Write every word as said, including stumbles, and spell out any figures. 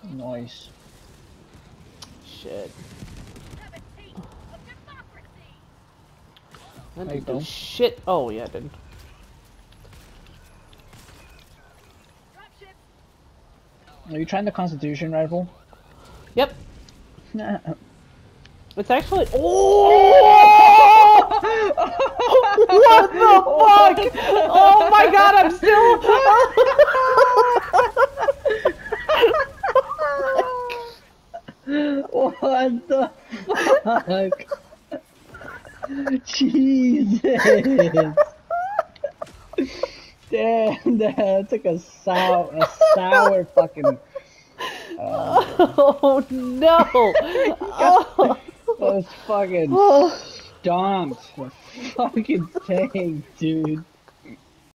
Nice. Shit. I There you didn't do go. shit. Oh yeah, I did. Are you trying the Constitution rifle? Yep. Nah. It's actually. Oh! What the fuck? Oh my god, I'm still. What the fuck? Jesus! Damn, that took a sour, a sour fucking. Oh no! Oh. Those fucking stomped the fucking thing, dude.